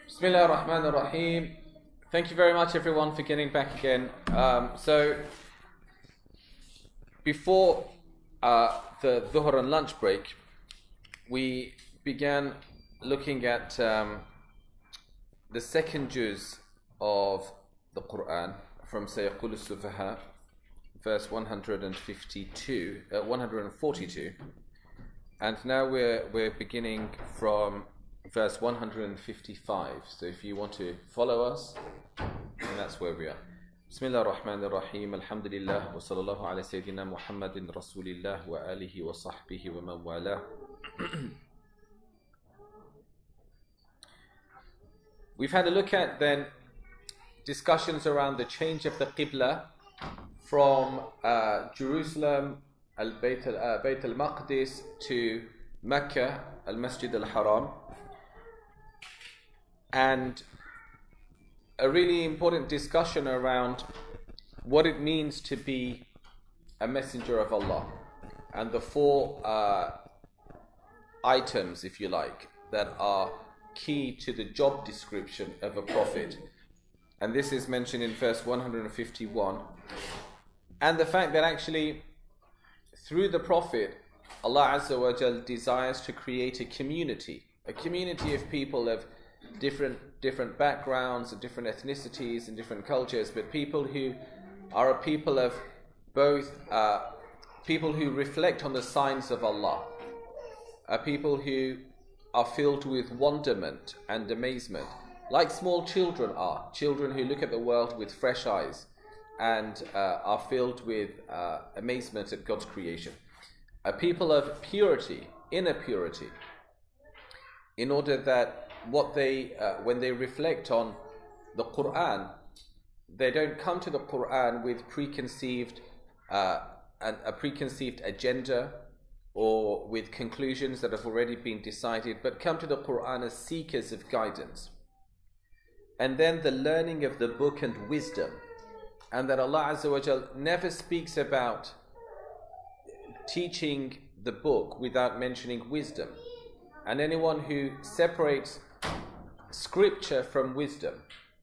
Bismillah ar-Rahman ar-Rahim. Thank you very much everyone for getting back again. So before the Dhuhr and lunch break, we began looking at the second juz of the Quran from Sayaqul al-Sufaha, verse 142, and now we're beginning from verse 155. So if you want to follow us, then that's where we are. Bismillah ar-Rahman ar-Rahim. Alhamdulillah wa sallallahu ala Sayyidina Muhammadin Rasulillah wa alihi wa sahbihi wa man wala. We've had a look at then discussions around the change of the Qibla from Jerusalem, Bayt al-Maqdis, to Mecca, al-Masjid al-Haram, and a really important discussion around what it means to be a messenger of Allah, and the four items, if you like, that are key to the job description of a prophet. And this is mentioned in verse 151. And the fact that actually through the prophet, Allah Azza wa Jal desires to create a community of people of different backgrounds and different ethnicities and different cultures, but people who are a people of both, people who reflect on the signs of Allah, people who are filled with wonderment and amazement, like small children are, children who look at the world with fresh eyes and are filled with amazement at God's creation. A people of purity, inner purity, in order that what they, when they reflect on the Quran, they don't come to the Quran with a preconceived agenda or with conclusions that have already been decided, but come to the Quran as seekers of guidance. And then the learning of the book and wisdom, and that Allah Azza wa Jal never speaks about teaching the book without mentioning wisdom. And anyone who separates scripture from wisdom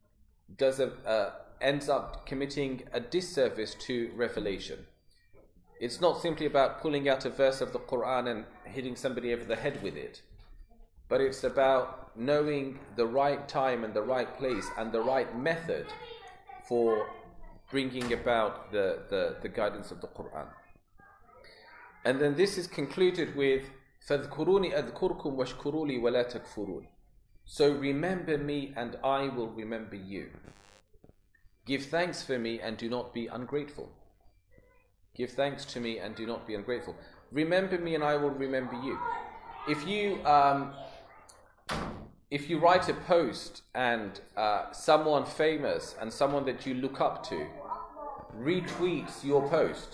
ends up committing a disservice to revelation. It's not simply about pulling out a verse of the Quran and hitting somebody over the head with it, but it's about knowing the right time and the right place and the right method for bringing about the guidance of the Quran. And then this is concluded with فَاذْكُرُونِ أَذْكُرْكُمْ وَاشْكُرُوا لِي وَلَا تَكْفُرُونَ. So remember me and I will remember you. Give thanks for me and do not be ungrateful. Give thanks to me and do not be ungrateful. Remember me and I will remember you. If you write a post and someone famous and someone that you look up to retweets your post,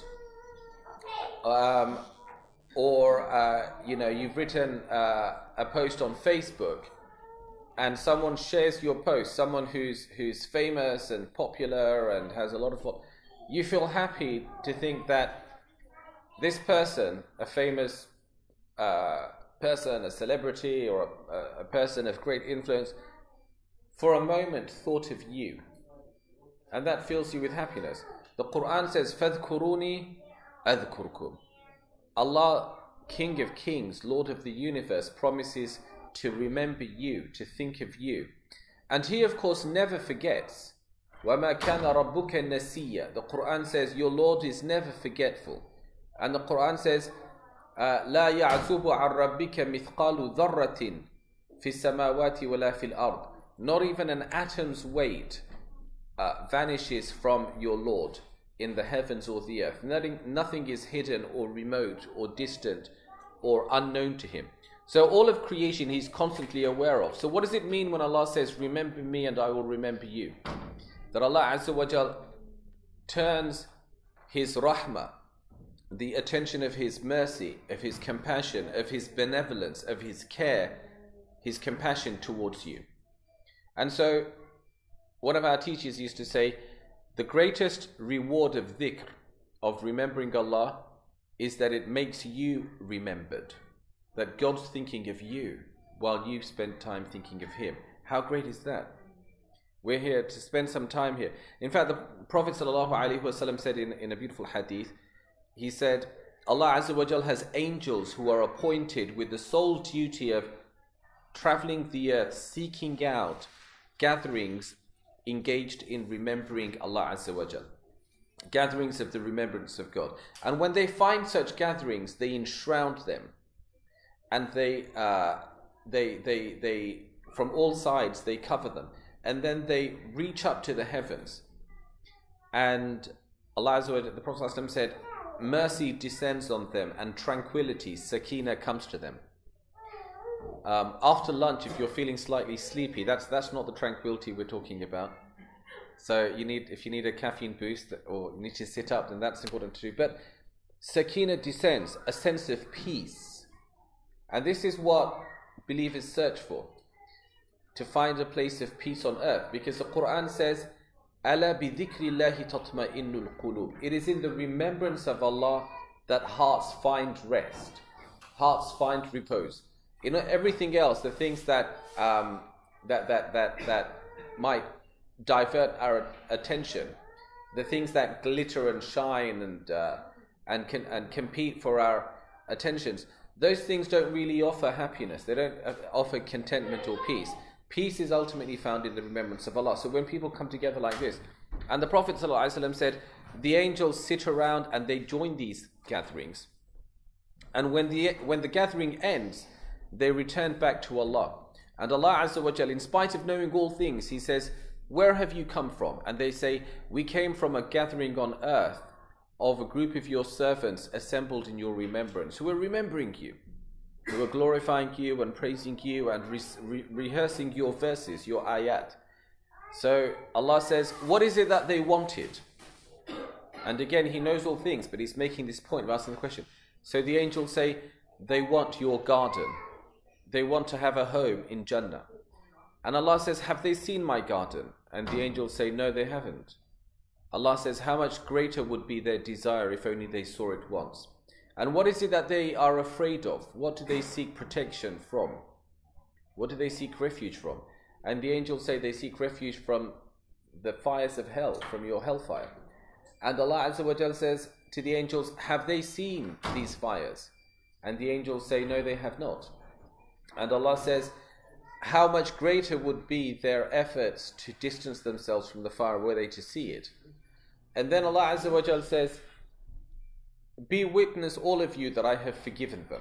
or you've written a post on Facebook and someone shares your post, someone who's famous and popular and has a lot of followers, you feel happy to think that this person, a famous person, a celebrity, or a person of great influence, for a moment thought of you, and that fills you with happiness. The Quran says, فَاذْكُرُونِي أَذْكُرْكُمْ. Allah, King of Kings, Lord of the universe, promises to remember you, to think of you. And He, of course, never forgets. وَمَا كَانَ رَبُّكَ نَسِيًّا. The Quran says, your Lord is never forgetful. And the Quran says, لَا يَعْزُبُ عَنْ رَبِّكَ مِثْقَالُ ذَرَّةٍ فِي السَّمَاوَاتِ وَلَا فِي الْأَرْضِ. Not even an atom's weight vanishes from your Lord in the heavens or the earth. Nothing is hidden or remote or distant or unknown to Him. So all of creation He's constantly aware of. So what does it mean when Allah says, remember me and I will remember you? That Allah Azza wa Jal turns His rahmah, the attention of His mercy, of His compassion, of His benevolence, of His care, His compassion towards you. And so one of our teachers used to say, the greatest reward of dhikr, of remembering Allah, is that it makes you remembered. That God's thinking of you while you spend time thinking of Him. How great is that? We're here to spend some time here. In fact, the Prophet ﷺ said in a beautiful hadith, he said, Allah Azza wa Jal has angels who are appointed with the sole duty of traveling the earth, seeking out gatherings engaged in remembering Allah Azza wa Jal. Gatherings of the remembrance of God. And when they find such gatherings, they enshroud them. And they from all sides, they cover them. And then they reach up to the heavens. And Allah Azza wa Jal, the Prophet ﷺ said, mercy descends on them and tranquility, sakina, comes to them. After lunch, if you're feeling slightly sleepy, that's not the tranquility we're talking about. So if you need a caffeine boost or you need to sit up, then that's important to do. But sakina descends, a sense of peace. And this is what believers search for, to find a place of peace on earth. Because the Quran says, Ala bi dhikrillahi tatma'innul qulub. It is in the remembrance of Allah that hearts find rest, hearts find repose. You know, everything else, the things that might divert our attention, the things that glitter and shine and compete for our attentions, those things don't really offer happiness. They don't offer contentment or peace. Peace is ultimately found in the remembrance of Allah. So when people come together like this, and the Prophet ﷺ said, the angels sit around and they join these gatherings. And when the gathering ends, they return back to Allah. And Allah Azza wa Jal, in spite of knowing all things, He says, where have you come from? And they say, we came from a gathering on earth of a group of your servants assembled in your remembrance, who are remembering you, who are glorifying you and praising you and rehearsing your verses, your ayat. So Allah says, what is it that they wanted? And again, He knows all things, but He's making this point of asking the question. So the angels say, they want your garden. They want to have a home in Jannah. And Allah says, have they seen my garden? And the angels say, no, they haven't. Allah says, how much greater would be their desire if only they saw it once. And what is it that they are afraid of? What do they seek protection from? What do they seek refuge from? And the angels say they seek refuge from the fires of hell, from your hellfire. And Allah Azza wa Jal says to the angels, have they seen these fires? And the angels say, no, they have not. And Allah says, how much greater would be their efforts to distance themselves from the fire were they to see it. And then Allah Azza wa Jal says, be witness all of you that I have forgiven them.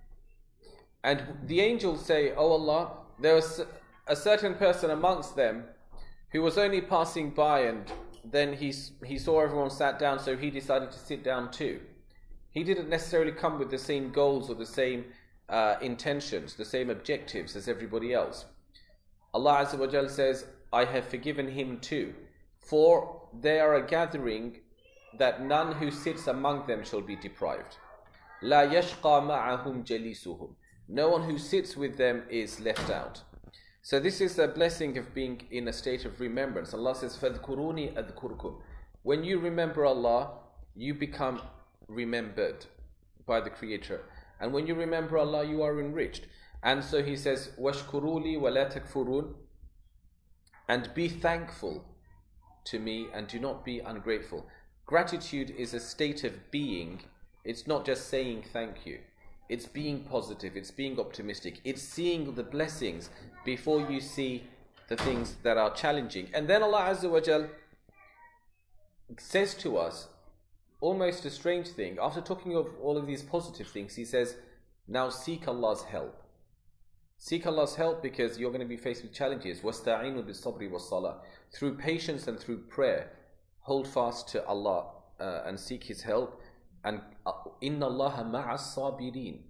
And the angels say, oh Allah, there was a certain person amongst them who was only passing by, and then he saw everyone sat down, so he decided to sit down too. He didn't necessarily come with the same goals or the same intentions, the same objectives as everybody else. Allah Azza wa Jal says, I have forgiven him too, for they are a gathering that none who sits among them shall be deprived. La yashqa ma'ahum jalisuhum. No one who sits with them is left out. So this is a blessing of being in a state of remembrance. Allah says, فَاذْكُرُونِي أَذْكُرْكُمْ. When you remember Allah, you become remembered by the Creator. And when you remember Allah, you are enriched. And so He says, وَاشْكُرُوا لِي وَلَا تَكْفُرُونَ. And be thankful to me and do not be ungrateful. Gratitude is a state of being. It's not just saying thank you. It's being positive. It's being optimistic. It's seeing the blessings before you see the things that are challenging. And then Allah Azza wa Jal says to us, almost a strange thing, after talking of all of these positive things, He says, now seek Allah's help. Seek Allah's help because you're going to be faced with challenges. وَاسْتَعِينُوا بِالصَّبْرِ وَالصَّلَاةِ. Through patience and through prayer, hold fast to Allah and seek His help. And إِنَّ اللَّهَ مَعَ الصَّابِرِينَ.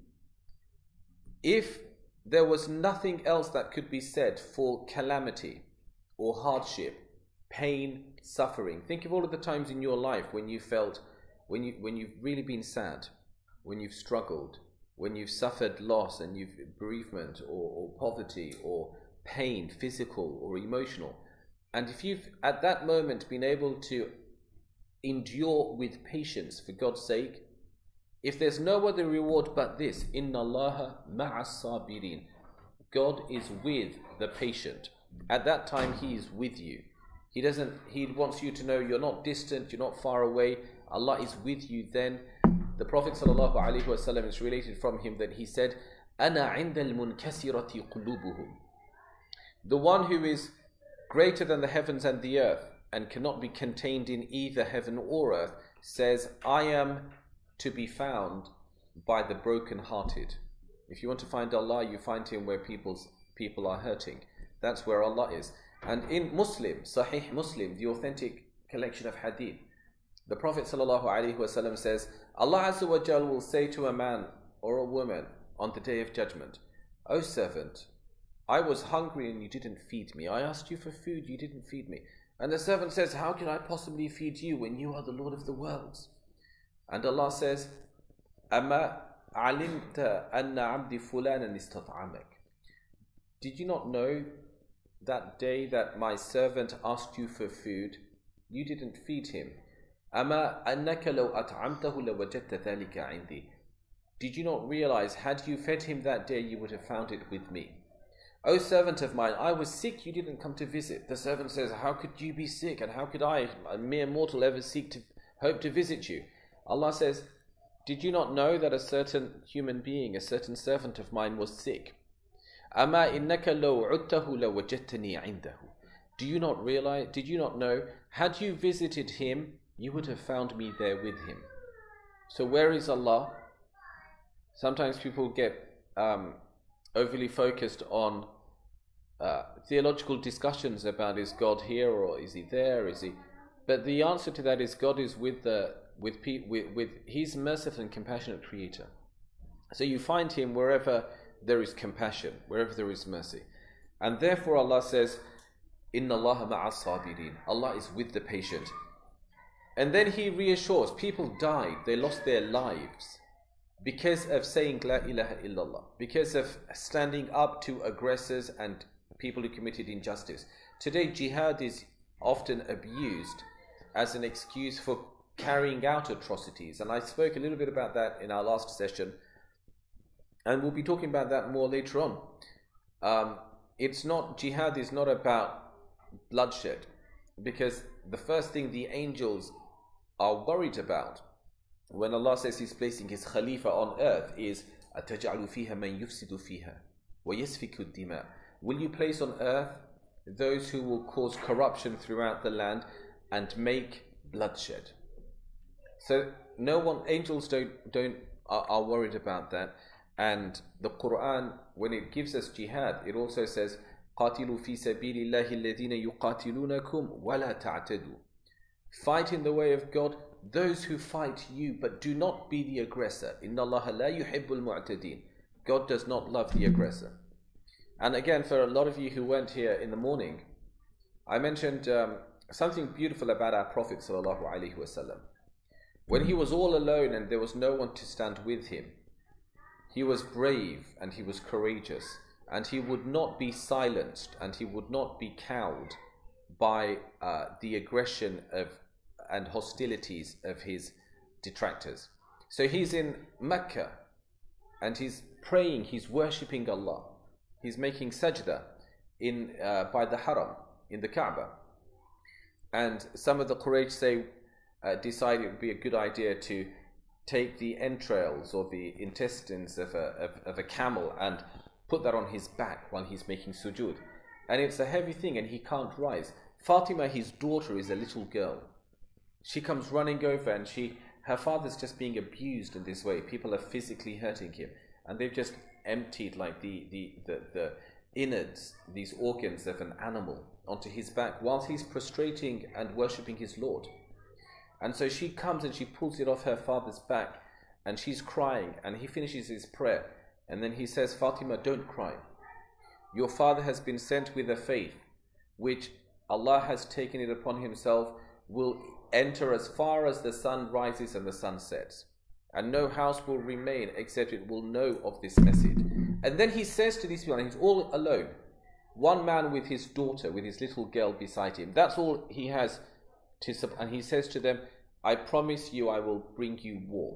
If there was nothing else that could be said for calamity or hardship, pain, suffering, think of all of the times in your life when you felt, when you've really been sad, when you've struggled, when you've suffered loss and you've bereavement or poverty or pain, physical or emotional. And if you've at that moment been able to endure with patience for God's sake, if there's no other reward but this, Inna Allaha ma'a sabirin, God is with the patient. At that time, He is with you. He wants you to know you're not distant, you're not far away. Allah is with you then. The Prophet ﷺ, is related from him that he said, أَنَا عِنْدَ الْمُنْكَسِرَةِ قُلُوبُهُمْ. The one who is greater than the heavens and the earth and cannot be contained in either heaven or earth says, I am to be found by the broken-hearted. If you want to find Allah, you find Him where people are hurting. That's where Allah is. And in Muslim, Sahih Muslim, the authentic collection of hadith, the Prophet ﷺ says, Allah Azza wa Jal will say to a man or a woman on the Day of Judgment, O servant, I was hungry and you didn't feed me. I asked you for food, you didn't feed me. And the servant says, how can I possibly feed you when you are the Lord of the worlds? And Allah says, أَمَا عَلِمْتَ أَنَّ عَبْدِ فُلَانًا اسْتَطْعَمَكَ. Did you not know that day that my servant asked you for food, you didn't feed him? أَمَا أَنَّكَ لَوْ أَطْعَمْتَهُ لَوَجَدْتَ ذَلِكَ عِنْدِي. Did you not realize, had you fed him that day, you would have found it with me? O servant of mine, I was sick, you didn't come to visit. The servant says, how could you be sick, and how could I, a mere mortal, ever hope to visit you? Allah says, did you not know that a certain human being, a certain servant of mine was sick? أَمَا إِنَّكَ لَوْ عُدْتَهُ لَوَجَدْتَنِي عِنْدَهُ. Do you not realize, did you not know, had you visited him, you would have found me there with him. So where is Allah? Sometimes people get overly focused on theological discussions about, is God here or is He there? Is He? But the answer to that is God is with He's merciful and compassionate Creator. So you find Him wherever there is compassion, wherever there is mercy. And therefore Allah says, Inna Allah ma'as sabirin. Allah is with the patient. And then He reassures, people died, they lost their lives because of saying La ilaha illallah, because of standing up to aggressors and people who committed injustice. Today jihad is often abused as an excuse for carrying out atrocities, and I spoke a little bit about that in our last session, and we'll be talking about that more later on. Jihad is not about bloodshed, because the first thing the angels are worried about when Allah says He's placing His Khalifa on earth is أَتَجْعَلُ فِيهَا مَنْ يُفْسِدُ فِيهَا وَيَسْفِكُ الدِّمَاءِ. Will you place on earth those who will cause corruption throughout the land and make bloodshed? So angels are worried about that. And the Quran, when it gives us jihad, it also says قَاتِلُوا فِي سَبِيلِ اللَّهِ الَّذِينَ يُقَاتِلُونَكُمْ وَلَا تَعْتَدُوا. Fight in the way of God those who fight you, but do not be the aggressor. إِنَّ اللَّهَ لَا يُحِبُّ الْمُعْتَدِينَ. God does not love the aggressor. And again, for a lot of you who weren't here in the morning, I mentioned something beautiful about our Prophet ﷺ. When he was all alone and there was no one to stand with him, he was brave and he was courageous, and he would not be silenced and he would not be cowed by the aggression and hostilities of his detractors. So he's in Mecca and he's praying, he's worshipping Allah. He's making sajda by the Haram, in the Kaaba. And some of the Quraysh decide it would be a good idea to take the entrails or the intestines of a camel and put that on his back while he's making sujood. And it's a heavy thing and he can't rise. Fatima, his daughter, is a little girl. She comes running over and her father's just being abused in this way. People are physically hurting him. And they've just emptied like the innards, these organs of an animal onto his back whilst he's prostrating and worshipping his Lord. And so she comes and she pulls it off her father's back and she's crying, and he finishes his prayer and then he says, Fatima, don't cry. Your father has been sent with a faith which Allah has taken it upon Himself will enter as far as the sun rises and the sun sets, and no house will remain except it will know of this message. And then he says to these people, and he's all alone, one man with his daughter, with his little girl beside him, that's all he has and he says to them, I promise you I will bring you war.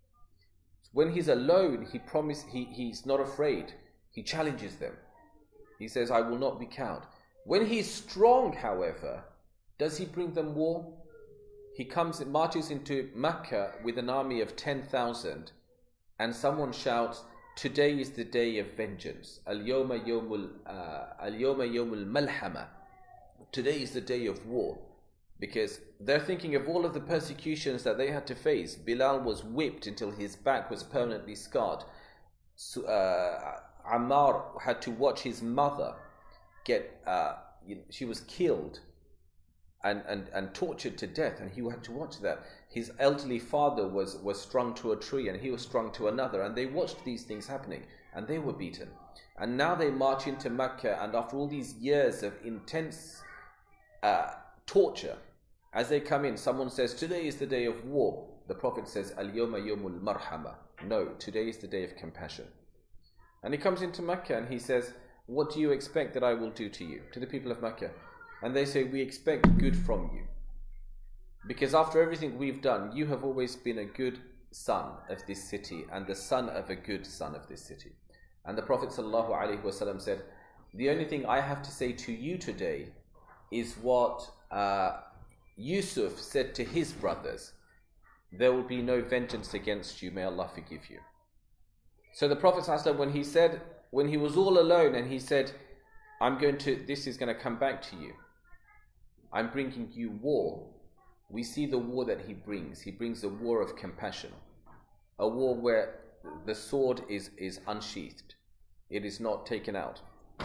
When he's alone, he's not afraid. He challenges them. He says, I will not be cowed. When he's strong, however, does he bring them war? He marches into Mecca with an army of 10,000, and someone shouts, today is the day of vengeance. Al-yawma yawmul malhama. Today is the day of war. Because they're thinking of all of the persecutions that they had to face. Bilal was whipped until his back was permanently scarred. Ammar had to watch his mother she was killed and tortured to death, and he had to watch that. His elderly father was strung to a tree, and he was strung to another, and they watched these things happening, and they were beaten. And now they march into Mecca, and after all these years of intense torture, as they come in, someone says, today is the day of war. The Prophet says, Al-yawma yawmul marhama. No, today is the day of compassion. And he comes into Mecca and he says, what do you expect that I will do to you, to the people of Mecca? And they say, we expect good from you. Because after everything we've done, you have always been a good son of this city and the son of a good son of this city. And the Prophet ﷺ said, the only thing I have to say to you today is what Yusuf said to his brothers, there will be no vengeance against you, may Allah forgive you. So the Prophet ﷺ, when he was all alone and he said, this is going to come back to you, I'm bringing you war, we see the war that he brings. He brings a war of compassion, a war where the sword is unsheathed, it is not taken out.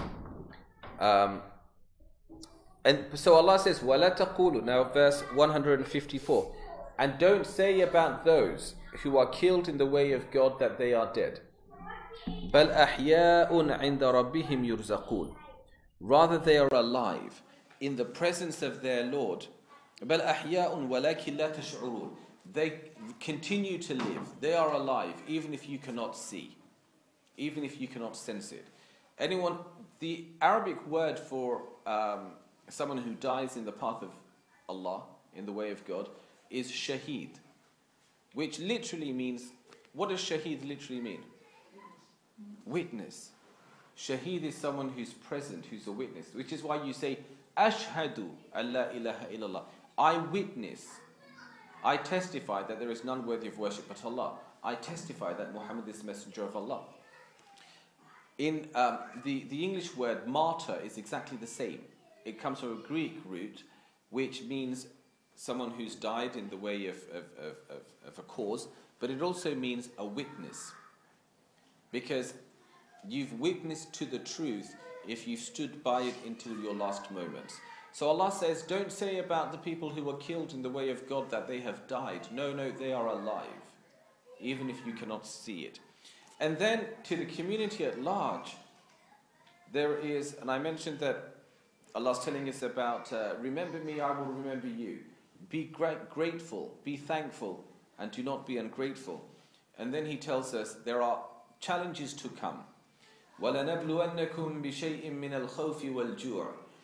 And so Allah says, وَلَا تَقُولُوا, now verse 154, and don't say about those who are killed in the way of God that they are dead. بَلْ أَحْيَاءٌ عِنْدَ رَبِّهِمْ يُرْزَقُونَ, rather they are alive in the presence of their Lord. بَلْ أَحْيَاءٌ وَلَكِنْ لَا تَشْعُرُونَ, they continue to live, they are alive even if you cannot see, even if you cannot sense it. The Arabic word for someone who dies in the path of Allah, in the way of God, is shaheed, which literally means, what does shaheed literally mean? Witness. Shaheed is someone who's present, who's a witness, which is why you say, Ashhadu an la ilaha illallah. I witness, I testify that there is none worthy of worship but Allah. I testify that Muhammad is the messenger of Allah. In the English word martyr is exactly the same. It comes from a Greek root, which means someone who's died in the way of a cause, but it also means a witness. Because you've witnessed to the truth if you stood by it until your last moments. So Allah says, don't say about the people who were killed in the way of God that they have died. No, they are alive, even if you cannot see it. And then to the community at large, there is, and I mentioned that Allah's telling us about, remember me, I will remember you. Be grateful, be thankful, and do not be ungrateful. And then He tells us there are challenges to come. وَلَنَبْلُوَنَّكُمْ بِشَيْءٍ مِّنَ الْخَوْفِ وَالْجُوعِ.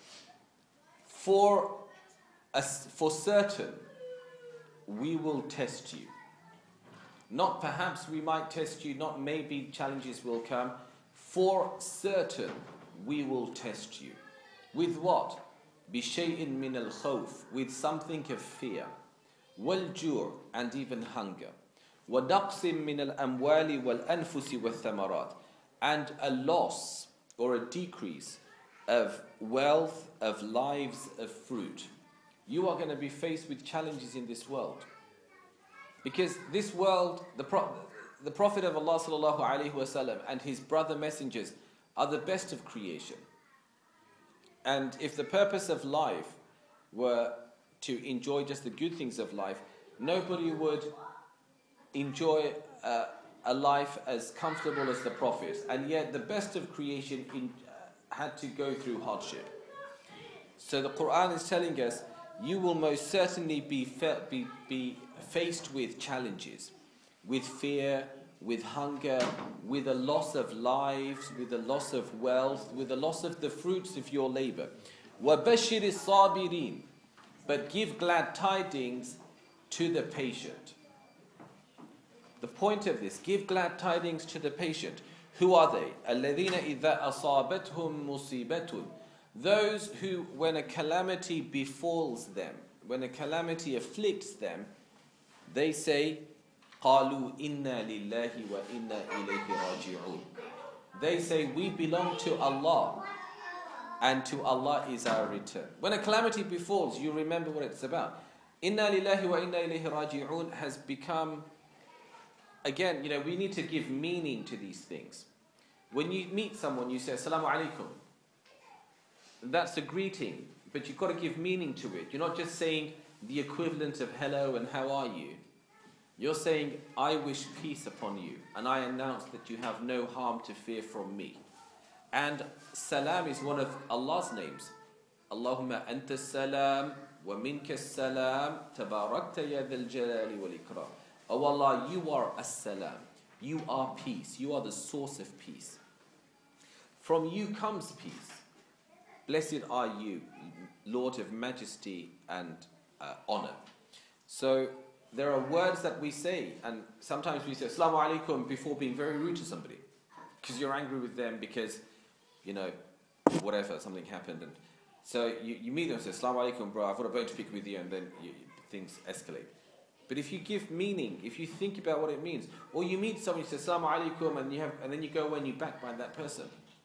For certain, we will test you. Not perhaps we might test you, not maybe challenges will come. For certain, we will test you. With what? بِشَيْءٍ مِّنَ الْخَوْفِ, with something of fear. وَالْجُوعِ, and even hunger. وَدَقْسٍ مِّنَ الْأَمْوَالِ وَالْأَنفُسِ وَالثَّمَرَاتِ, and a loss or a decrease of wealth, of lives, of fruit. You are going to be faced with challenges in this world. Because this world, the Prophet of Allah sallallahu alaihi wasallam and his brother messengers are the best of creation. And if the purpose of life were to enjoy just the good things of life, nobody would enjoy a life as comfortable as the Prophet. And yet the best of creation had to go through hardship. So the Quran is telling us, you will most certainly be faced with challenges, with fear, with hunger, with a loss of lives, with a loss of wealth, with a loss of the fruits of your labor. وَبَشِّرِ الصَّابِرِينَ, but give glad tidings to the patient. The point of this, give glad tidings to the patient Who are they? الَّذِينَ إِذَا أَصَابَتْهُمْ مُصِيبَةٌ. Those who, when a calamity befalls them, when a calamity afflicts them, they say, قَالُوا إِنَّا لِلَّهِ وَإِنَّا إِلَيْهِ رَاجِعُونَ. They say, we belong to Allah, and to Allah is our return. When a calamity befalls, you remember what it's about. Inna lillahi wa inna ilayhi raji'un has become, again, we need to give meaning to these things. When you meet someone, you say, Assalamu alaikum. That's a greeting, but you've got to give meaning to it. You're not just saying the equivalent of hello and how are you. You're saying, I wish peace upon you, and I announce that you have no harm to fear from me. And salam is one of Allah's names. Allahumma anta salam wa minka salam tabarakta ya dhal jalali wal ikram. Oh Allah, you are as-salam. You are peace. You are the source of peace. From you comes peace. Blessed are you, Lord of majesty and honor. So there are words that we say, and sometimes we say Assalamu alaikum before being very rude to somebody, because you're angry with them because, whatever, something happened. And so you meet them and say, Assalamu alaikum, bro, I've got a bone to pick with you, and then things escalate. But if you give meaning, if you think about what it means, or you meet someone, you say, Assalamu alaikum, and then you go away and you backbite that person.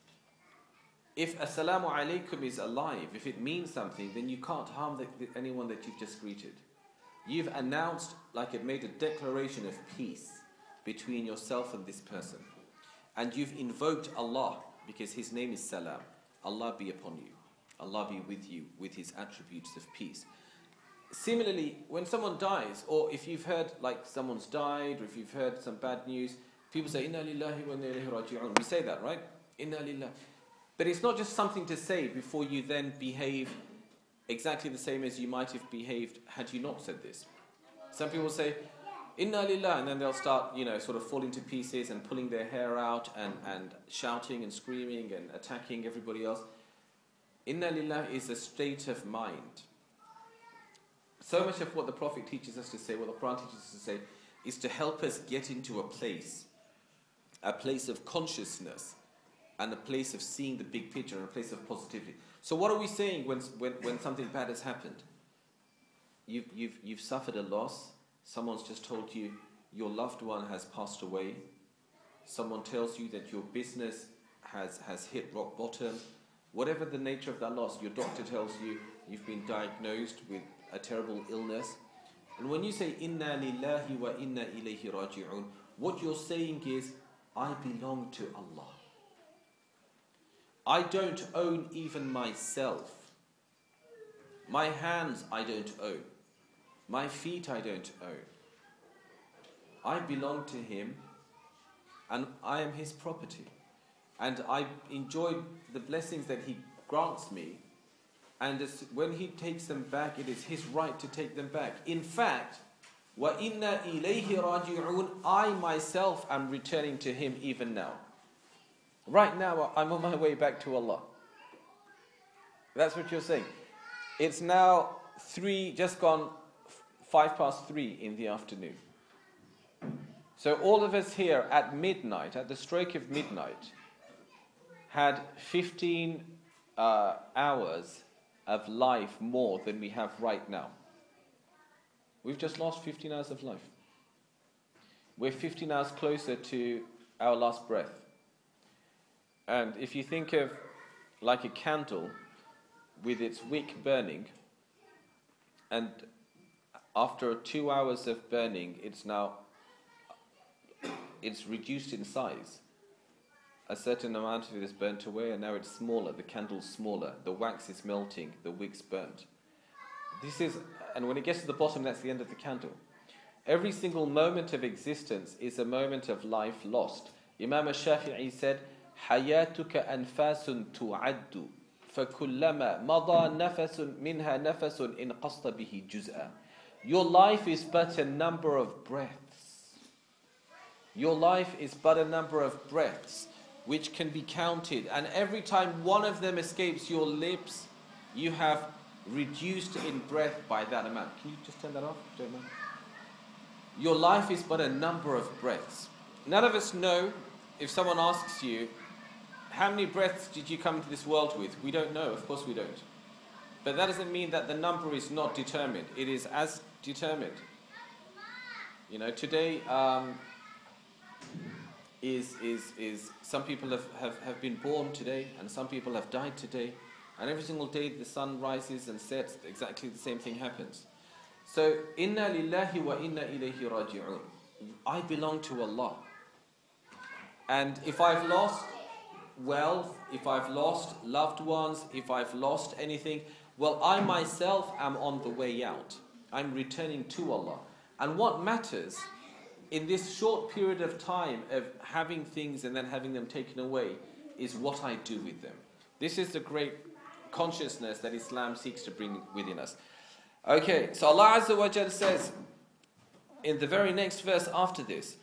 If Assalamu alaikum is alive, if it means something, then you can't harm anyone that you've just greeted. You've announced, like it made a declaration of peace between yourself and this person. And you've invoked Allah, because His name is Salam. Allah be upon you. Allah be with you with His attributes of peace. Similarly, when someone dies, or if you've heard like someone's died, or if you've heard some bad news, people say, Inna lillahi wa inna ilayhi raji'un. We say that, right? Inna lillahi. But it's not just something to say before you then behave exactly the same as you might have behaved had you not said this. Some people say, Inna lillah, and then they'll start, sort of falling to pieces and pulling their hair out and shouting and screaming and attacking everybody else. Inna lillah is a state of mind. So much of what the Prophet teaches us to say, what the Quran teaches us to say, is to help us get into a place of consciousness, and a place of seeing the big picture, and a place of positivity. So what are we saying when something bad has happened? You've suffered a loss. Someone's just told you your loved one has passed away. Someone tells you that your business has hit rock bottom. Whatever the nature of that loss, your doctor tells you you've been diagnosed with a terrible illness. And when you say, Inna lillahi wa inna ilayhi raji'un, what you're saying is, I belong to Allah. I don't own even myself. My hands I don't own. My feet I don't own. I belong to Him, and I am His property. And I enjoy the blessings that He grants me, and when He takes them back, it is His right to take them back. In fact, وَإِنَّا إِلَيْهِ رَاجِعُونَ, I myself am returning to Him even now. Right now, I'm on my way back to Allah. That's what you're saying. It's now just gone 3:05 in the afternoon. So all of us here at midnight, at the stroke of midnight, had 15 hours of life more than we have right now. We've just lost 15 hours of life. We're 15 hours closer to our last breath. And if you think of like a candle with its wick burning, and after 2 hours of burning, it's reduced in size. A certain amount of it is burnt away, and now it's smaller. The candle's smaller. The wax is melting. The wick's burnt. And when it gets to the bottom, that's the end of the candle. Every single moment of existence is a moment of life lost. Imam Shafi said, حياتك أنفاس تعد فكلما مضى نفس منها نفس إن قصد به جزءا. Your life is but a number of breaths. Your life is but a number of breaths which can be counted, and every time one of them escapes your lips, you have reduced in breath by that amount. Can you just turn that off? Don't mind. Your life is but a number of breaths. None of us know if someone asks you, how many breaths did you come to this world with? We don't know, of course we don't. But that doesn't mean that the number is not determined. It is as determined. You know, today is some people have been born today, and some people have died today, and every single day the sun rises and sets, exactly the same thing happens. So, inna lillahi wa inna ilayhi raji'un. I belong to Allah. And if I've lost wealth, if I've lost loved ones, if I've lost anything, well, I myself am on the way out. I'm returning to Allah. And what matters in this short period of time of having things and then having them taken away is what I do with them. This is the great consciousness that Islam seeks to bring within us. Okay, so Allah Azza wa Jal says in the very next verse after this,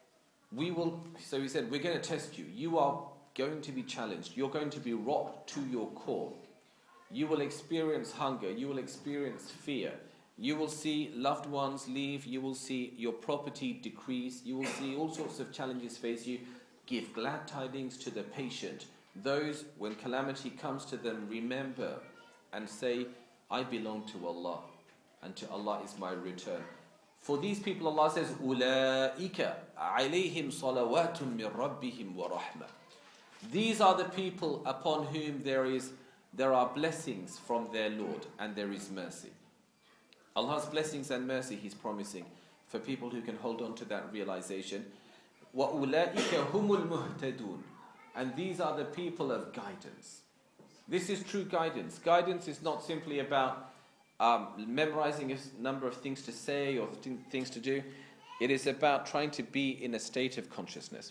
so he said, we're going to test you. You are going to be challenged. You're going to be rocked to your core. You will experience hunger. You will experience fear. You will see loved ones leave. You will see your property decrease. You will see all sorts of challenges face you. Give glad tidings to the patient. Those, when calamity comes to them, remember and say, I belong to Allah, and to Allah is my return. For these people, Allah says, أُولَٰئِكَ عَلَيْهِمْ صَلَوَاتٌ مِّن رَبِّهِمْ وَرَحْمَةٌ. These are the people upon whom there are blessings from their Lord, and there is mercy. Allah's blessings and mercy He's promising for people who can hold on to that realization. وَأُولَٰئِكَ هُمُ الْمُهْتَدُونَ. And these are the people of guidance. This is true guidance. Guidance is not simply about memorizing a number of things to say or things to do. It is about trying to be in a state of consciousness.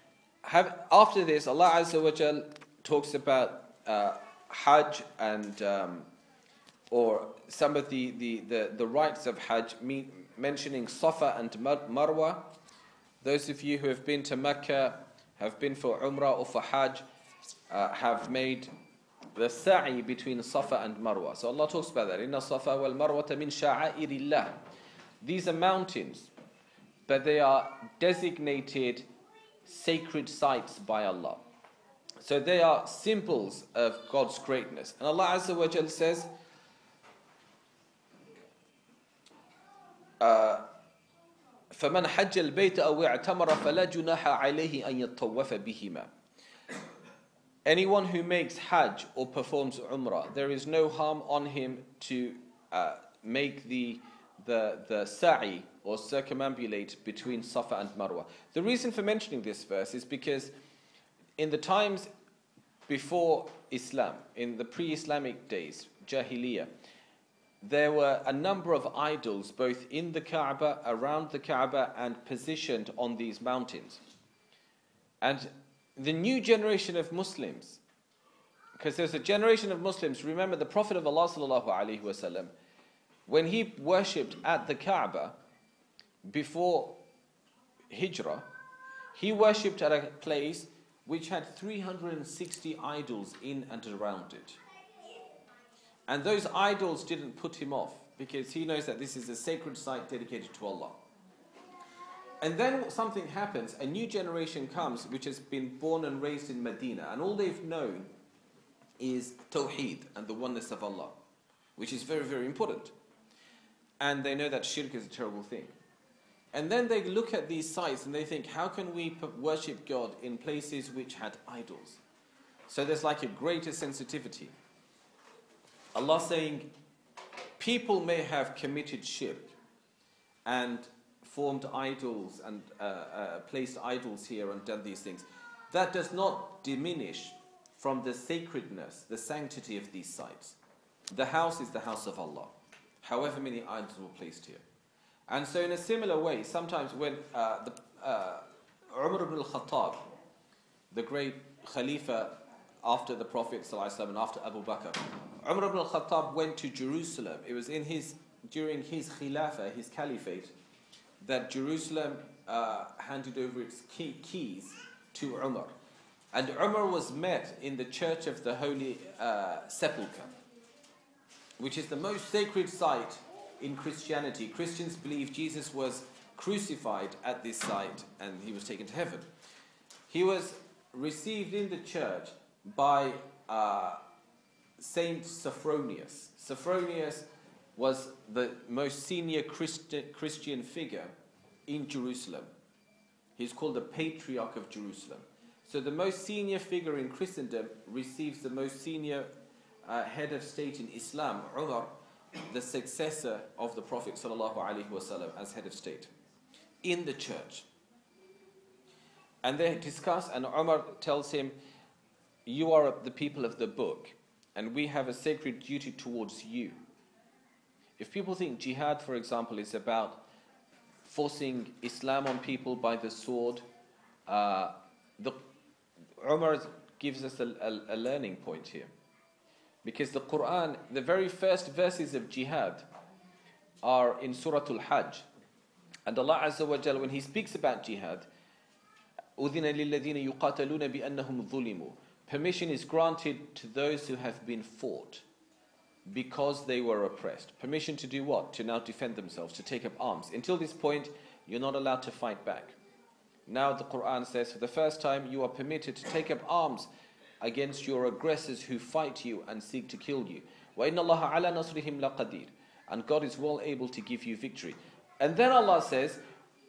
After this, Allah Azza wa Jal talks about Hajj and or some of the rites of Hajj, mentioning Safa and Marwa. Those of you who have been to Mecca, have been for Umrah or for Hajj, have made the sa'i between Safa and Marwa. So Allah talks about that. Inna Safa wal Marwata min sha'airillah. These are mountains, but they are designated sacred sites by Allah. So they are symbols of God's greatness. And Allah Azza wa Jal says, فَمَنْ حَجَّ الْبَيْتَ أَوْ اعْتَمَرَ فَلَا جُنَاحَ عَلَيْهِ أَنْ يَطَّوَّفَ بِهِمَا. Anyone who makes Hajj or performs Umrah, there is no harm on him to make the sa'i or circumambulate between Safa and Marwa. The reason for mentioning this verse is because in the times before Islam, in the pre-Islamic days, Jahiliyyah, there were a number of idols both in the Kaaba, around the Kaaba, and positioned on these mountains. And the new generation of Muslims, because there's a generation of Muslims, remember the Prophet of Allah sallallahu alaihi wasallam, when he worshipped at the Kaaba before Hijrah, he worshipped at a place which had 360 idols in and around it. And those idols didn't put him off, because he knows that this is a sacred site dedicated to Allah. And then something happens, a new generation comes which has been born and raised in Medina, and all they've known is Tawheed and the oneness of Allah, which is very, very important. And they know that shirk is a terrible thing. And then they look at these sites and they think, how can we worship God in places which had idols? So there's like a greater sensitivity. Allah saying, people may have committed shirk and formed idols and placed idols here and done these things. That does not diminish from the sacredness, the sanctity of these sites. The house is the house of Allah, however many idols were placed here. And so in a similar way, sometimes when Umar ibn al-Khattab, the great Khalifa after the Prophet ﷺ and after Abu Bakr, Umar ibn al-Khattab went to Jerusalem. It was during his Khilafah, his Caliphate, that Jerusalem handed over its keys to Umar. And Umar was met in the Church of the Holy Sepulchre, which is the most sacred site in Christianity. Christians believe Jesus was crucified at this site and he was taken to heaven. He was received in the church by Saint Sophronius. Sophronius was the most senior Christian figure in Jerusalem. He's called the Patriarch of Jerusalem. So the most senior figure in Christendom receives the most senior head of state in Islam, Umar, the successor of the Prophet ﷺ as head of state, in the church. And they discuss, and Umar tells him, you are the people of the book, and we have a sacred duty towards you. If people think jihad, for example, is about forcing Islam on people by the sword, Umar gives us a learning point here. Because the Quran, the very first verses of jihad are in Surah Al-Hajj. And Allah Azza wa Jal, when He speaks about jihad, أُذِنَ لِلَّذِينَ يُقَاتَلُونَ بِأَنَّهُمْ ظُلِمُوا. Permission is granted to those who have been fought because they were oppressed. Permission to do what? To now defend themselves, to take up arms. Until this point, you're not allowed to fight back. Now the Quran says, for the first time, you are permitted to take up arms against your aggressors who fight you and seek to kill you. وَإِنَّ اللَّهَ عَلَى نَصْرِهِمْ لَقَدِيرٌ. And God is well able to give you victory. And then Allah says,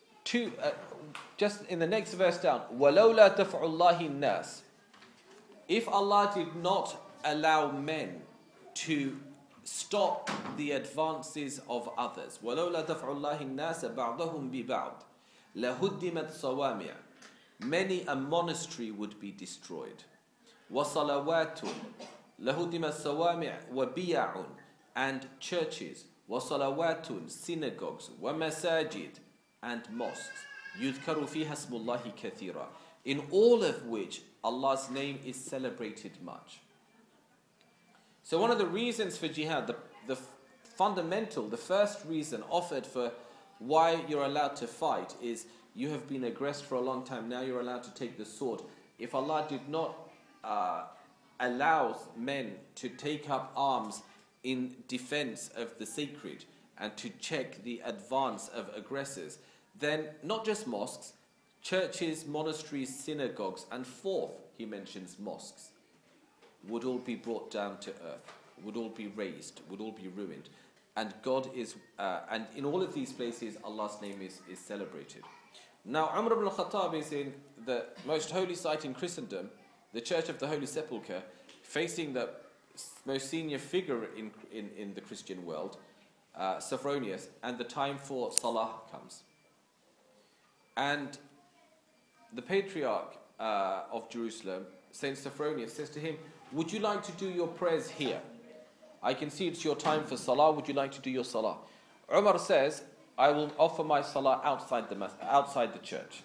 just in the next verse down, وَلَوْلَا دَفْعُ اللَّهِ النَّاسِ. If Allah did not allow men to stop the advances of others, وَلَوْلَا دَفْعُ اللَّهِ النَّاسَ بَعْضَهُمْ بِبَعْضٍ لَهُدِّمَتْ صَوَامِعَ. Many a monastery would be destroyed. وَصَلَوَاتٌ لَهُدِّمَتْ صَوَامِعَ وَبِيَعٌ. And churches. وَصَلَوَاتٌ. Synagogues. وَمَسَاجِدْ. And mosques. يُذْكَرُ فِيهَا اسْمُ اللَّهِ كَثِيرًا. In all of which Allah's name is celebrated much. So one of the reasons for jihad, the fundamental, the first reason offered for why you're allowed to fight is you have been aggressed for a long time, now you're allowed to take the sword. If Allah did not allow men to take up arms in defense of the sacred and to check the advance of aggressors, then not just mosques, churches, monasteries, synagogues, and fourth, he mentions mosques, would all be brought down to earth, would all be razed, would all be ruined. And God is, and in all of these places, Allah's name is celebrated. Now, Umar ibn al-Khattab is in the most holy site in Christendom, the Church of the Holy Sepulchre, facing the most senior figure in the Christian world, Sophronius, and the time for Salah comes. And the Patriarch of Jerusalem, Saint Sophronius, says to him, would you like to do your prayers here? I can see it's your time for Salah, would you like to do your Salah? Umar says, I will offer my Salah outside the church.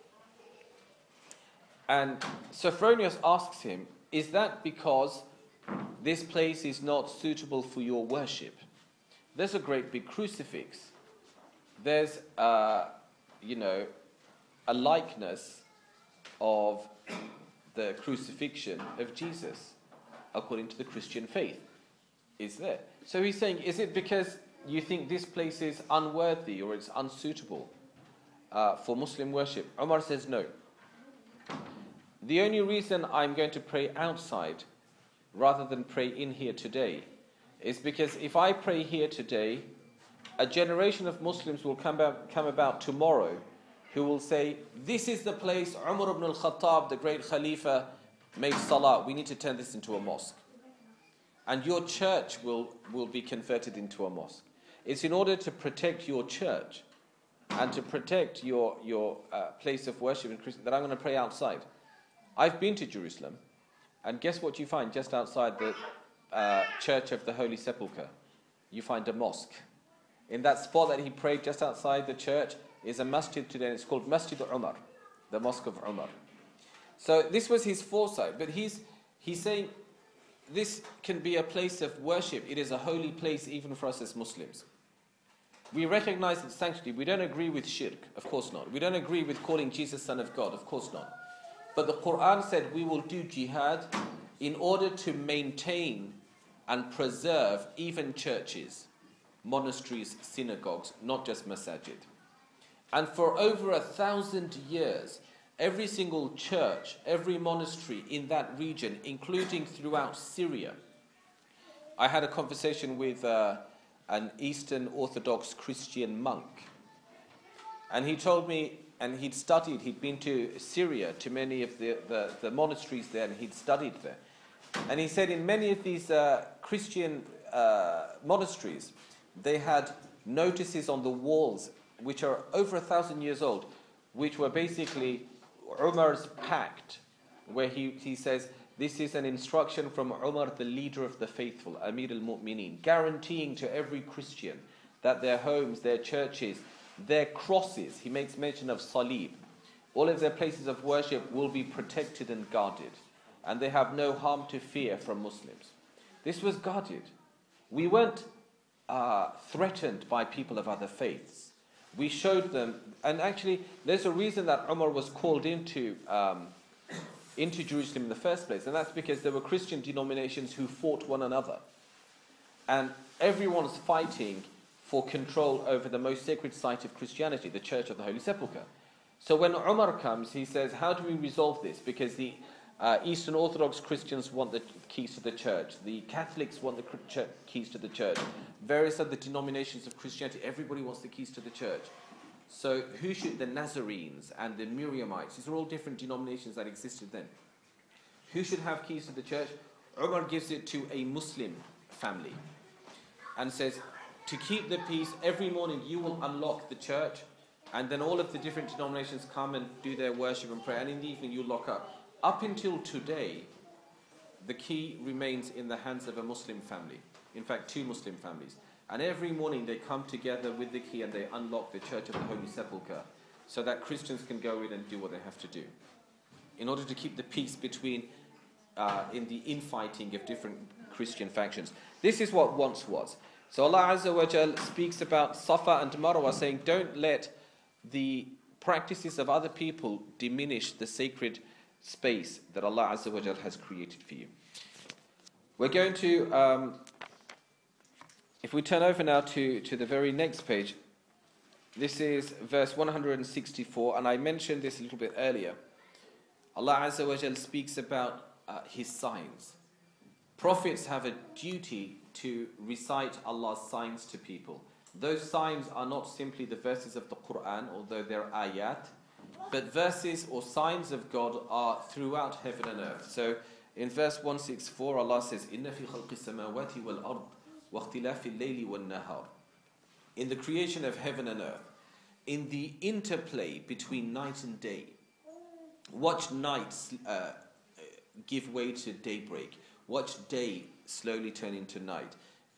And Sophronius asks him, is that because this place is not suitable for your worship? There's a great big crucifix. There's, a likeness of the crucifixion of Jesus, according to the Christian faith, is there. So he's saying, is it because you think this place is unworthy or it's unsuitable for Muslim worship? Umar says no. The only reason I'm going to pray outside rather than pray in here today is because if I pray here today, a generation of Muslims will come about tomorrow who will say, this is the place Umar ibn al-Khattab, the great Khalifa, made Salah. We need to turn this into a mosque. And your church will be converted into a mosque. It's in order to protect your church and to protect your place of worship in Christian that I'm going to pray outside. I've been to Jerusalem, and guess what you find just outside the Church of the Holy Sepulchre? You find a mosque. In that spot that he prayed just outside the church is a masjid today, and it's called Masjid Umar, the Mosque of Umar. So this was his foresight, but he's saying this can be a place of worship. It is a holy place even for us as Muslims. We recognize its sanctity. We don't agree with shirk, of course not. We don't agree with calling Jesus Son of God, of course not. But the Quran said we will do jihad in order to maintain and preserve even churches, monasteries, synagogues, not just masajid. And for over 1,000 years, every single church, every monastery in that region, including throughout Syria. I had a conversation with an Eastern Orthodox Christian monk, and he told me, and he'd been to Syria, to many of the monasteries there, and he'd studied there. And he said in many of these Christian monasteries, they had notices on the walls, which are over 1,000 years old, which were basically Umar's pact, where he says, this is an instruction from Umar, the leader of the faithful, Amir al-Mu'mineen, guaranteeing to every Christian that their homes, their churches, their crosses, he makes mention of Salib, all of their places of worship will be protected and guarded, and they have no harm to fear from Muslims. This was guarded. We weren't threatened by people of other faiths. We showed them, and actually there's a reason that Umar was called into Jerusalem in the first place, and that's because there were Christian denominations who fought one another. And everyone's fighting for control over the most sacred site of Christianity, the Church of the Holy Sepulchre. So when Umar comes, he says, how do we resolve this? Because the Eastern Orthodox Christians want the keys to the church. The Catholics want the keys to the church. Various other denominations of Christianity, everybody wants the keys to the church. So who should, the Nazarenes and the Miriamites, these are all different denominations that existed then. Who should have keys to the church? Umar gives it to a Muslim family and says, to keep the peace, every morning you will unlock the church, and then all of the different denominations come and do their worship and prayer, and in the evening you lock up. Up until today, the key remains in the hands of a Muslim family. In fact, 2 Muslim families. And every morning they come together with the key and they unlock the Church of the Holy Sepulchre so that Christians can go in and do what they have to do, in order to keep the peace between, in the infighting of different Christian factions. This is what once was. So Allah Azza wa Jal speaks about Safa and Marwa, saying, don't let the practices of other people diminish the sacred space that Allah Azza wa Jal has created for you. We're going to, if we turn over now to the very next page, this is verse 164, and I mentioned this a little bit earlier. Allah Azza wa Jal speaks about His signs. Prophets have a duty to recite Allah's signs to people. Those signs are not simply the verses of the Quran, although they're ayat, but verses or signs of God are throughout heaven and earth. So in verse 164, Allah says, "Inna fi khalqi samawati wal ard wa ikhtilafi al-layli wan nahar." In the creation of heaven and earth, in the interplay between night and day. Watch nights give way to daybreak. Watch day slowly turn into night.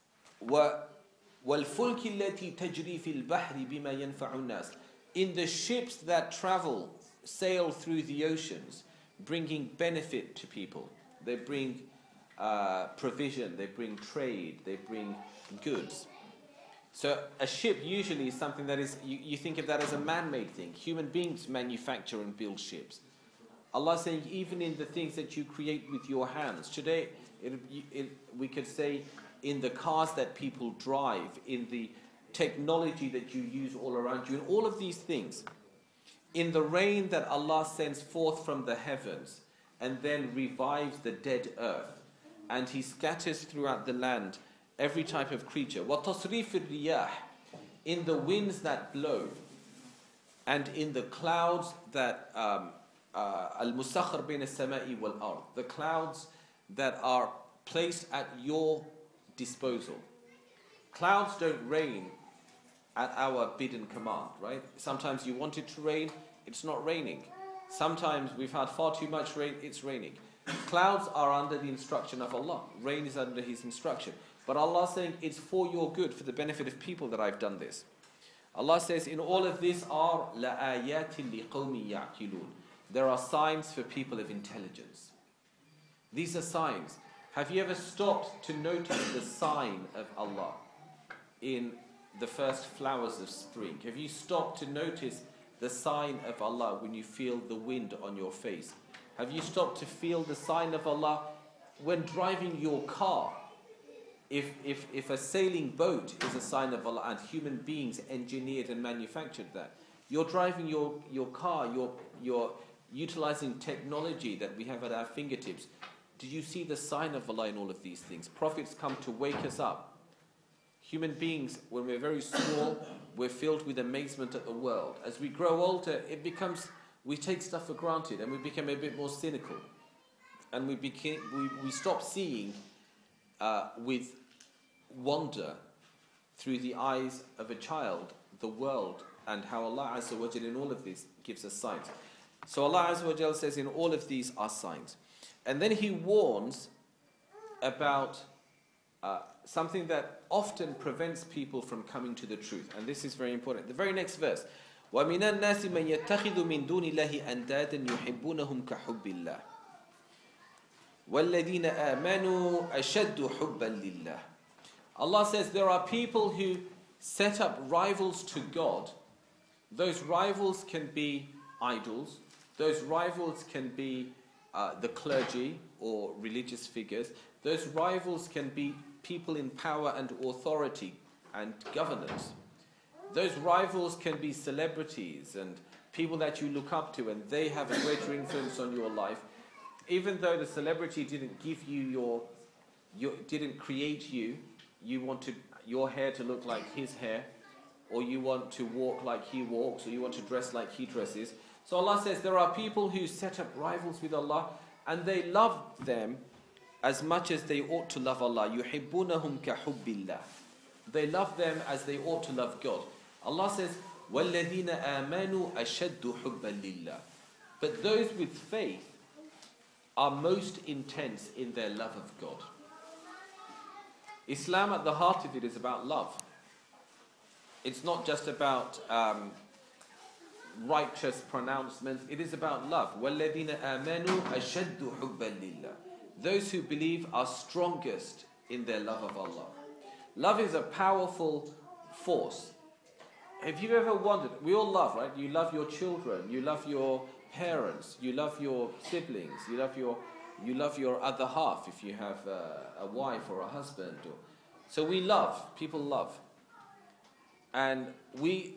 وَالْفُلْكِ الَّتِي تَجْرِي فِي الْبَحْرِ بِمَا يَنْفَعُ النَّاسِ. In the ships that travel, sail through the oceans, bringing benefit to people. They bring provision, they bring trade, they bring goods. So a ship usually is something that is, you think of that as a man-made thing. Human beings manufacture and build ships. Allah is saying even in the things that you create with your hands. Today, we could say in the cars that people drive, in the technology that you use all around you, in all of these things, in the rain that Allah sends forth from the heavens and then revives the dead earth, and He scatters throughout the land every type of creature. وَتَصْرِيفِ الرِّيَاحِ, in the winds that blow, and in the clouds that al-musakhkhar bayna as-sama'i wal-ard, the clouds that are placed at your disposal. Clouds don't rain at our bid and command, right? Sometimes you want it to rain, it's not raining. Sometimes we've had far too much rain, it's raining. Clouds are under the instruction of Allah. Rain is under His instruction. But Allah is saying it's for your good, for the benefit of people that I've done this. Allah says in all of this are لَآيَاتٍ لِقَوْمٍ يَعْقِلُونَ. There are signs for people of intelligence. These are signs. Have you ever stopped to notice the sign of Allah in the first flowers of spring? Have you stopped to notice the sign of Allah when you feel the wind on your face? Have you stopped to feel the sign of Allah when driving your car? If a sailing boat is a sign of Allah and human beings engineered and manufactured that, you're driving your car, utilizing technology that we have at our fingertips. Did you see the sign of Allah in all of these things? Prophets come to wake us up. Human beings, when we're very small, we're filled with amazement at the world. As we grow older, we take stuff for granted and we become a bit more cynical. And we stop seeing with wonder through the eyes of a child the world and how Allah Azza wa Jal in all of this gives us signs. So Allah Azza wa Jal says in all of these are signs. And then He warns about something that often prevents people from coming to the truth. And this is very important. The very next verse. وَمِنَ النَّاسِ مَنْ يَتَّخِذُ مِنْ دُونِ اللَّهِ أَنْدَادًا يُحِبُّونَهُمْ كَحُبِّ اللَّهِ وَالَّذِينَ آمَنُوا أَشَدُّ حُبًّا لِلَّهِ. Allah says there are people who set up rivals to God. Those rivals can be idols. Those rivals can be the clergy or religious figures. Those rivals can be people in power and authority and governance. Those rivals can be celebrities and people that you look up to, and they have a greater influence on your life. Even though the celebrity didn't give you didn't create you, you want your hair to look like his hair, or you want to walk like he walks, or you want to dress like he dresses. So Allah says there are people who set up rivals with Allah, and they love them as much as they ought to love Allah. يُحِبُّونَهُمْ كَحُبِّ اللَّهِ. They love them as they ought to love God. Allah says, وَالَّذِينَ آمَنُوا أَشَدُّ حُبًّا لِلَّهِ. But those with faith are most intense in their love of God. Islam at the heart of it is about love. It's not just about righteous pronouncements. It is about love. وَالَّذِينَ آمَنُوا أَشَدُّ حُبًّا لِلَّهِ. Those who believe are strongest in their love of Allah. Love is a powerful force. Have you ever wondered, we all love, right? You love your children, you love your parents, you love your siblings, you love your other half if you have a wife or a husband. So we love, people love. And we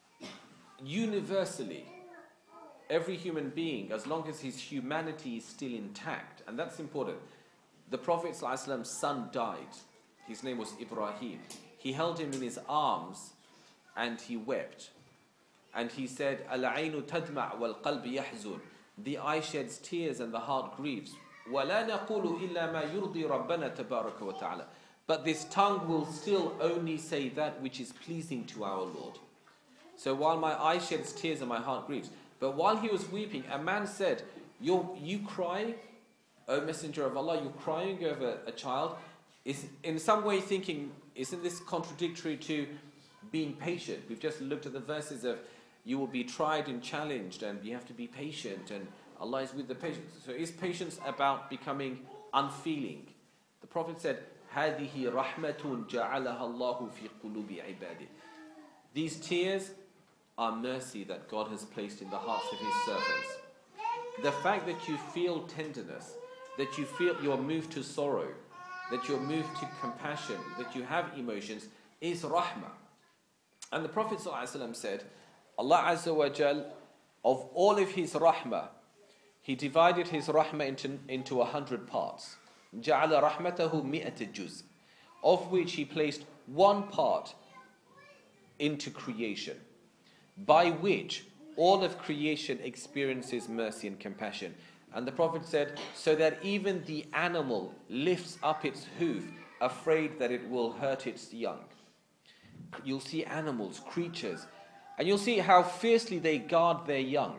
universally, every human being, as long as his humanity is still intact, and that's important. The Prophet ﷺ's son died. His name was Ibrahim. He held him in his arms and he wept. And he said, "Al-'aynu tadma' wal-qalb yahzun." The eye sheds tears and the heart grieves. وَلَا نَقُولُ إِلَّا مَا يُرْضِي رَبَّنَا تَبَارَكَ وَتَعَالَى. But this tongue will still only say that which is pleasing to our Lord. So while my eye sheds tears and my heart grieves. But while he was weeping, a man said, you cry, O Messenger of Allah, you're crying over a child. Is in some way thinking, isn't this contradictory to being patient? We've just looked at the verses of you will be tried and challenged and you have to be patient and Allah is with the patient. So is patience about becoming unfeeling? The Prophet said, هَذِهِ رَحْمَةٌ جَعَلَهَا اللَّهُ فِي قُلُوبِ عِبَادِهِ. These tears are mercy that God has placed in the hearts of His servants. The fact that you feel tenderness, that you feel you're moved to sorrow, that you're moved to compassion, that you have emotions, is rahmah. And the Prophet ﷺ said, Allah Azza wa Jal, of all of His rahmah, He divided His rahmah into 100 parts. جَعَلَ رَحْمَتَهُ مِئَةَ جُزْءٍ, of which He placed one part into creation, by which all of creation experiences mercy and compassion. And the Prophet said, so that even the animal lifts up its hoof, afraid that it will hurt its young. You'll see animals, creatures, and you'll see how fiercely they guard their young.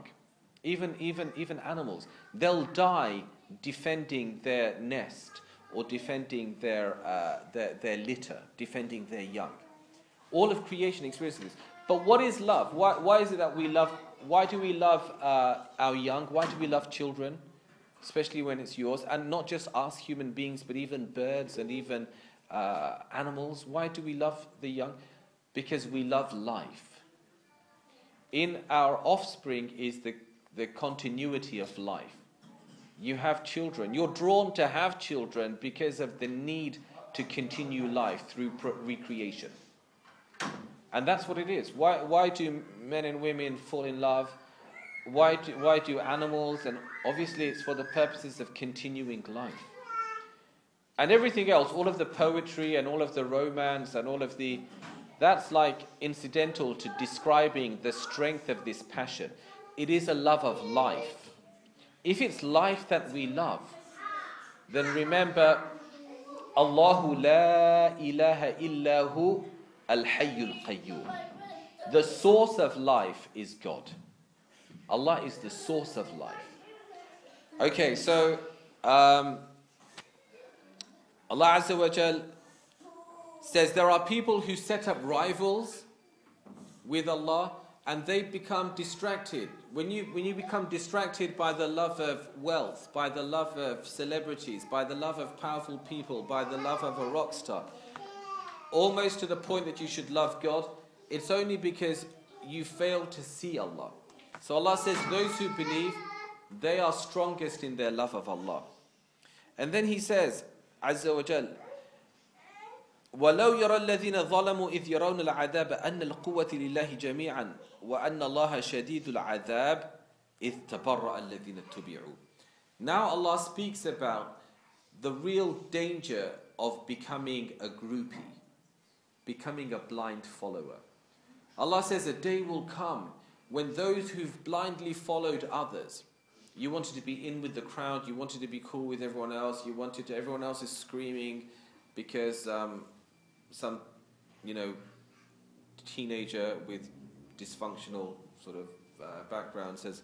Even animals. They'll die defending their nest or defending their litter, defending their young. All of creation experiences this. But what is love? Why is it that we love? Why do we love our young? Why do we love children? Especially when it's yours. And not just us human beings, but even birds and even animals. Why do we love the young? Because we love life. In our offspring is the continuity of life. You have children. You're drawn to have children because of the need to continue life through recreation. And that's what it is. Why do men and women fall in love? why do animals? And obviously it's for the purposes of continuing life. And everything else, all of the poetry and all of the romance and all of the... That's like incidental to describing the strength of this passion. It is a love of life. If it's life that we love, then remember, Allahu la ilaha illahu al-hayyul qayyum. The source of life is God. Allah is the source of life. Okay, so Allah Azza wa Jal says there are people who set up rivals with Allah and they become distracted. When you become distracted by the love of wealth, by the love of celebrities, by the love of powerful people, by the love of a rock star, almost to the point that you should love God, it's only because you fail to see Allah. So Allah says those who believe, they are strongest in their love of Allah. And then He says, Azza wa Jal, وَلَوْ يَرَى الَّذِينَ ظَلَمُوا إِذْ يَرَوْنَ الْعَذَابَ أَنَّ الْقُوَّةِ لِلَّهِ جَمِيعًا وَأَنَّ اللَّهَ شَدِيدُ الْعَذَابِ إِذْ تَبَرَّأَ الَّذِينَ اتُّبِعُوا. Now Allah speaks about the real danger of becoming a groupie, becoming a blind follower. Allah says a day will come when those who've blindly followed others, you wanted to be in with the crowd, you wanted to be cool with everyone else, everyone else is screaming because some, teenager with dysfunctional sort of background has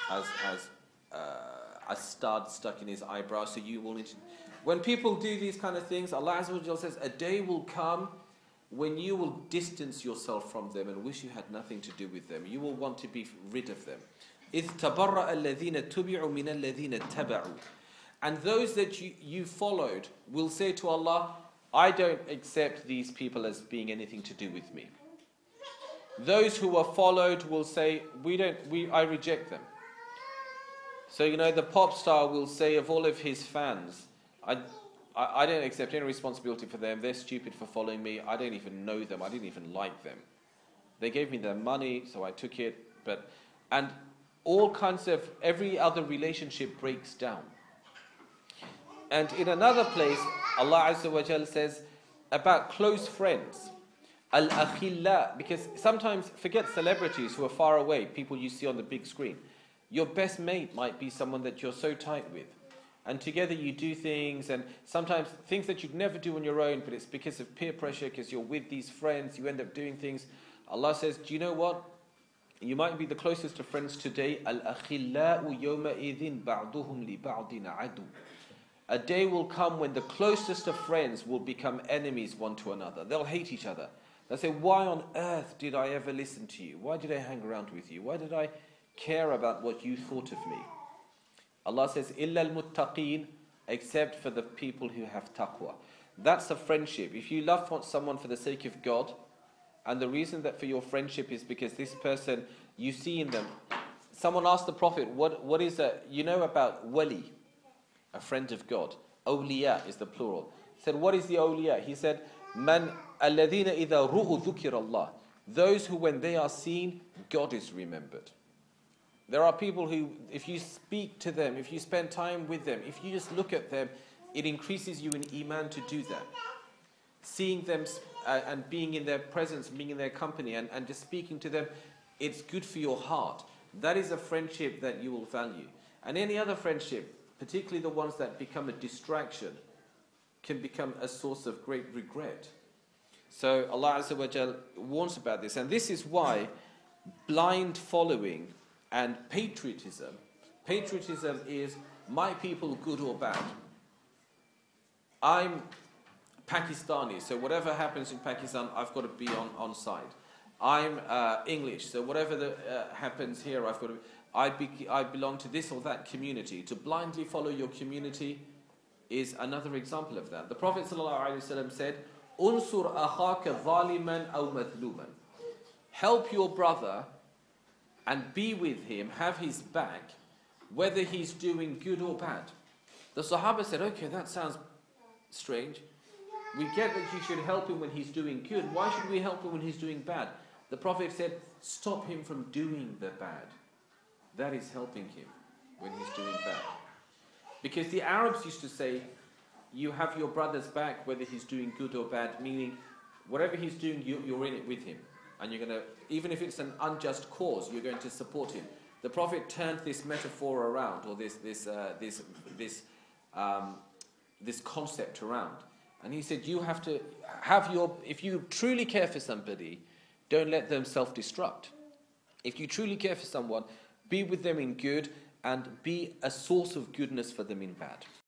a stud stuck in his eyebrow, so you will need to... When people do these kind of things, Allah Azza wa Jalla says, a day will come when you will distance yourself from them and wish you had nothing to do with them. You will want to be rid of them. إِذْ تَبَرَّأَ الَّذِينَ اتُّبِعُوا مِنَ الَّذِينَ اتَّبَعُوا. And those that you followed will say to Allah, I don't accept these people as being anything to do with me. Those who are followed will say, I reject them. So, the pop star will say of all of his fans, I don't accept any responsibility for them. They're stupid for following me. I don't even know them. I didn't even like them. They gave me their money, so I took it. And all kinds of, every other relationship breaks down. And in another place, Allah Azza wa Jal says about close friends, al-akhilla, because sometimes, forget celebrities who are far away, people you see on the big screen. Your best mate might be someone that you're so tight with. And together you do things, and sometimes things that you'd never do on your own, but it's because of peer pressure, because you're with these friends, you end up doing things. Allah says, do you know what? You might be the closest of friends today. Al-akhillau yawma'idhin ba'duhum li ba'din adu. A day will come when the closest of friends will become enemies one to another. They'll hate each other. They'll say, why on earth did I ever listen to you? Why did I hang around with you? Why did I care about what you thought of me? Allah says, إِلَّا الْمُتَّقِينَ, except for the people who have taqwa. That's a friendship. If you love someone for the sake of God, and the reason that for your friendship is because this person, you see in them. Someone asked the Prophet, what is about wali, a friend of God. Awliya is the plural. He said, what is the awliya? He said, Man alladhina idha ru'u dhukir Allah. Those who when they are seen, God is remembered. There are people who, if you speak to them, if you spend time with them, if you just look at them, it increases you in Iman to do that. Seeing them and being in their presence, being in their company and just speaking to them, it's good for your heart. That is a friendship that you will value. And any other friendship, particularly the ones that become a distraction, can become a source of great regret. So Allah Azza wa Jal warns about this. And this is why blind following and patriotism is my people good or bad. I'm Pakistani, so whatever happens in Pakistan, I've got to be on side. I'm English, so whatever happens here, I've got to. I belong to this or that community. To blindly follow your community is another example of that. The Prophet ﷺ said, "Unsur akhaka zaliman aw madluman." Help your brother and be with him, have his back, whether he's doing good or bad. The Sahaba said, okay, that sounds strange. We get that you should help him when he's doing good. Why should we help him when he's doing bad? The Prophet said, stop him from doing the bad. that is helping him when he's doing bad. Because the Arabs used to say, you have your brother's back whether he's doing good or bad, meaning whatever he's doing, you're in it with him. And you're going to, even if it's an unjust cause, you're going to support him. The Prophet turned this metaphor around, or this concept around. And he said, you have to have if you truly care for somebody, don't let them self-destruct. If you truly care for someone, be with them in good and be a source of goodness for them in bad.